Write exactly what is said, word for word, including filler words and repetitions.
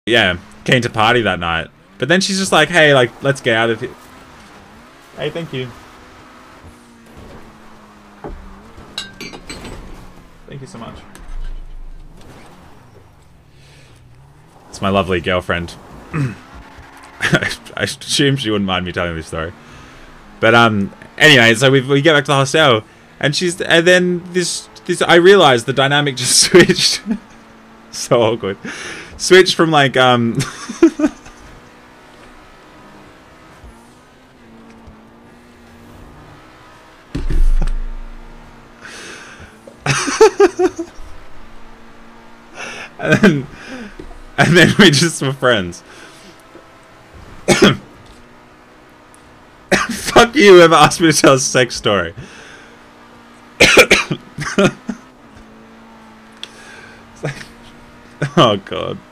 yeah, came to party that night. But then she's just like, hey, like, let's get out of here. Hey, thank you. Thank you so much. It's my lovely girlfriend. I assume she wouldn't mind me telling this story. But um, anyway, so we we get back to the hostel, and she's and then this this I realized the dynamic just switched. So awkward. Switched from like um. and then and then we just were friends. Fuck you, whoever asked me to tell a sex story. It's like, oh god.